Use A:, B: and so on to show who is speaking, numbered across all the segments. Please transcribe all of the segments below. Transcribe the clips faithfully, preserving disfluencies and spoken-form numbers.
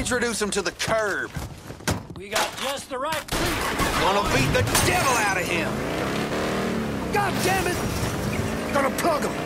A: Introduce him to the curb.
B: We got just the right police.
A: Gonna beat the devil out of him.
C: God damn it! Gonna plug him.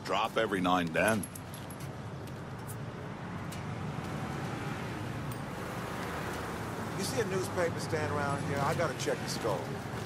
D: drop every now and then.
E: You see a newspaper stand around here? I gotta check the scope.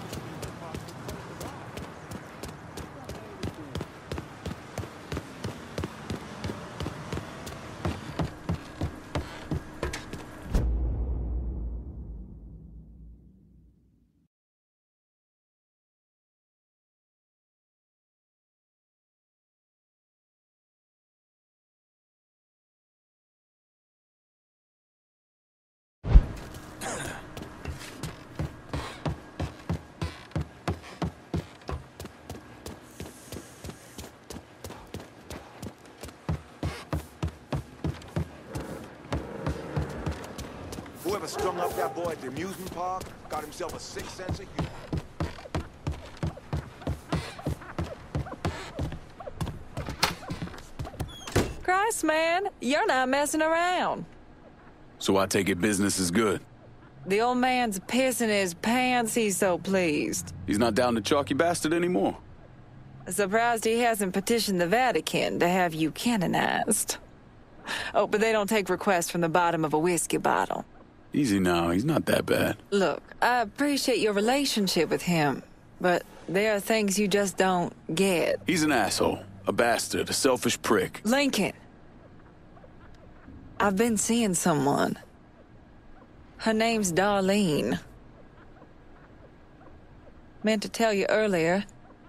E: Whoever strung up that boy at the amusement park got himself a sixth sense of humor.
F: Christ, man, you're not messing around.
G: So I take it business is good.
F: The old man's pissing his pants, he's so pleased.
G: He's not down the chalky bastard anymore.
F: Surprised he hasn't petitioned the Vatican to have you canonized. Oh, but they don't take requests from the bottom of a whiskey bottle.
G: Easy now, he's not that bad.
F: Look, I appreciate your relationship with him, but there are things you just don't get.
G: He's an asshole, a bastard, a selfish prick.
F: Lincoln, I've been seeing someone. Her name's Darlene. Meant to tell you earlier.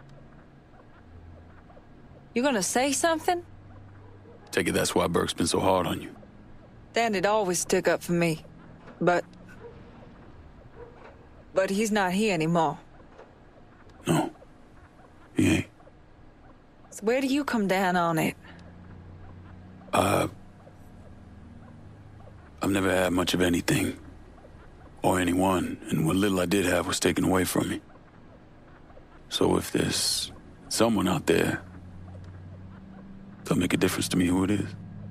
F: You gonna say something?
G: Take it that's why Burke's been so hard on you.
F: Dan'd always stick up for me. But... But he's not here anymore.
G: No. He ain't.
F: So where do you come down on it?
G: Uh... I've never had much of anything. Or anyone, and what little I did have was taken away from me. So if there's someone out there, it'll make a difference to me who it is.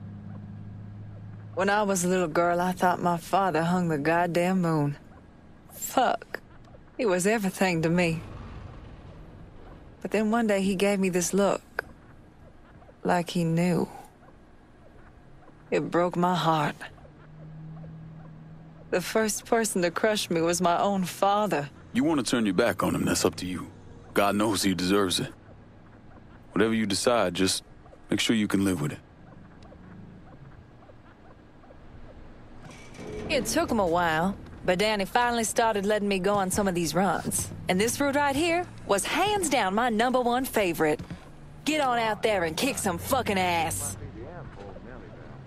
F: When I was a little girl, I thought my father hung the goddamn moon. Fuck. He was everything to me. But then one day he gave me this look. Like he knew. It broke my heart. The first person to crush me was my own father.
G: You want to turn your back on him, that's up to you. God knows he deserves it. Whatever you decide, just make sure you can live with it.
F: It took him a while, but Danny finally started letting me go on some of these runs. And this route right here was hands down my number one favorite. Get on out there and kick some fucking ass.